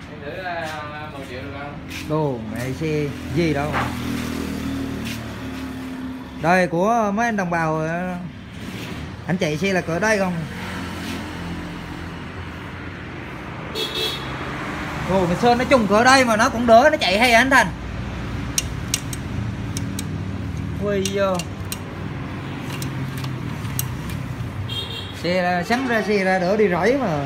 Thử 1 triệu được không? Đồ mẹ xe gì đâu. Đây của mấy anh đồng bào anh chạy xe là cỡ đây không? Ồ, mình sơn nó chung cỡ đây mà nó cũng đỡ, nó chạy hay hả anh Thành? Ui vô. Xe ra, sắn ra xe ra đỡ đi rẫy mà.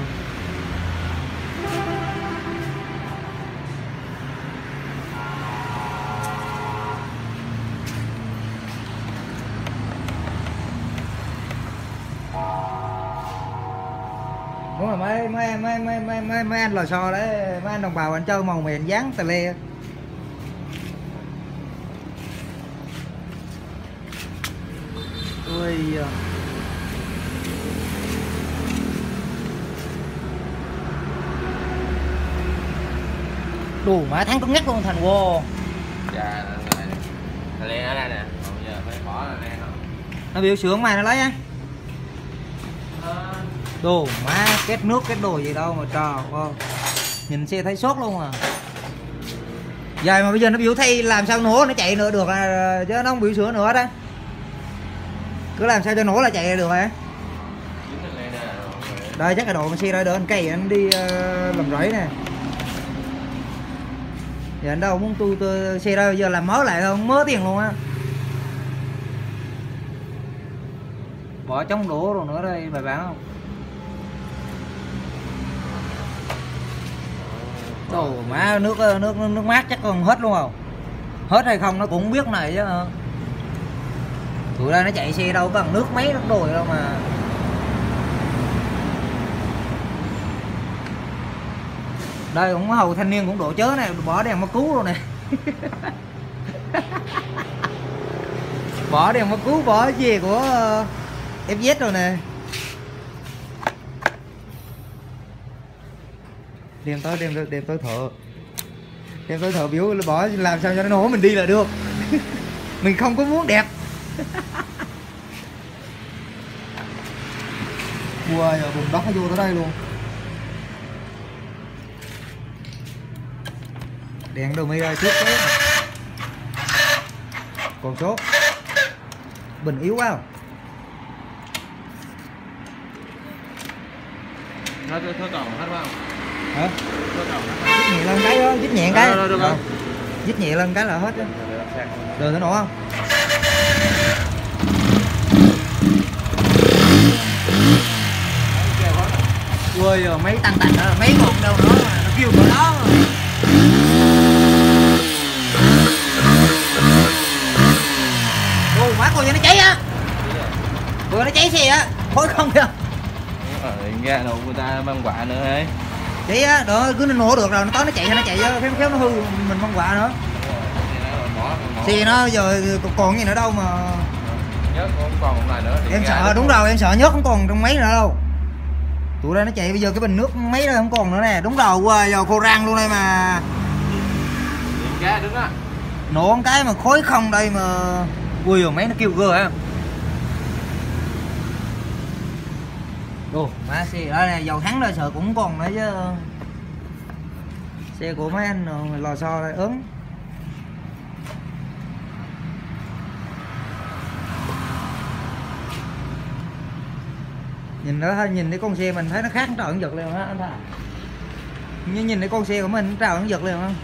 Đúng là mấy anh lò xo đấy, mấy anh đồng bào anh chơi màu mền dán tà le. Ui. Đủ má thắng cứng nhắc luôn Thành vô. Dạ, tà le ở đây nè, còn giờ phải bỏ tà le không? Nó biểu sướng mày nó lấy á. Đồ má kết nước kết đồ gì đâu mà trời ơi. Nhìn xe thấy sốt luôn à. Vậy mà bây giờ nó biểu thay làm sao nổ nó chạy nữa được à, chứ nó không biểu sửa nữa đó. Cứ làm sao cho nổ là chạy được hả? Đây chắc là độ mà xe ra đỡ anh cây anh đi làm rẫy nè. Giờ anh đâu muốn tôi xe ra bây giờ làm mới lại không mớ tiền luôn á. Bỏ chống đổ rồi nữa đây bài bán không? Đồ má nước mát chắc còn hết luôn không? Hết hay không nó cũng biết này chứ. Tụi đây nó chạy xe đâu bằng nước mấy nước đồi đâu mà. Đây cũng hầu thanh niên cũng độ chớ này, bỏ đèn mà cứu luôn nè. Bỏ đèn mà cứu, bỏ gì của FZ rồi nè. Đem tới thợ. Đem tới thợ biểu bỏ làm sao cho nó nổ mình đi là được. Mình không có muốn đẹp. Wow, giờ bùn đất nó vô tới đây luôn. Đèn đồ mi ra trước đấy. Còn số bình yếu quá không? Hết còn hết không? Hả? Dít nhẹ lên cái đó, dít nhẹ cái. Dít nhẹ lên cái là hết á. Rồi nó nổ không? Ui giờ mấy tăng tành đó, mấy ngọn đâu nữa mà nó kêu cỡ đó. Ồ má coi cho nó cháy á. Vừa nó cháy xe á, khói không kìa. Ra đâu người ta mang quạ nữa ấy. Cháy á, đó cứ nó nổ được rồi, nó tới nó chạy cho khéo nó hư mình mang quạ nữa. Xe nó giờ còn gì nữa đâu mà. Nhớt không còn một này nữa. Em sợ đúng rồi, em sợ nhớt không còn trong máy nữa đâu. Tụi đây nó chạy bây giờ cái bình nước mấy đó không còn nữa nè. Đúng rồi, qua giờ cô rang luôn đây mà. Cái đứng á. Nổ một cái mà khói không đây mà. Ui rồi mấy nó kêu gơ á. Đồ má xe đó nè, dầu thắng rồi sợ cũng còn nữa chứ. Xe của mấy anh lò xo đây ớn. Nhìn nó nhìn cái con xe mình thấy nó khác nó trợn giật liền á anh Thà. Nhìn cái con xe của mình nó trợn giật liền không?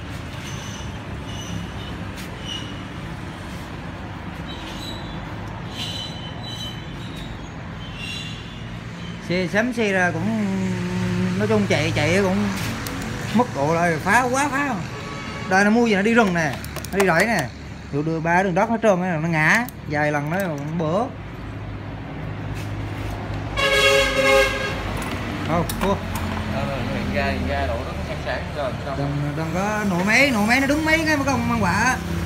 Xe sắm xe ra cũng nói chung chạy cũng mất độ rồi, phá phá. Đây nó mua gì nó đi rừng nè, nó đi rẫy nè. Đưa ba đường đất nó trơn nó ngã vài lần nó bữa. Không, thua. Ra độ nó sẵn sàng rồi. Đừng có nổ máy nó đứng mấy cái mà không mang quả.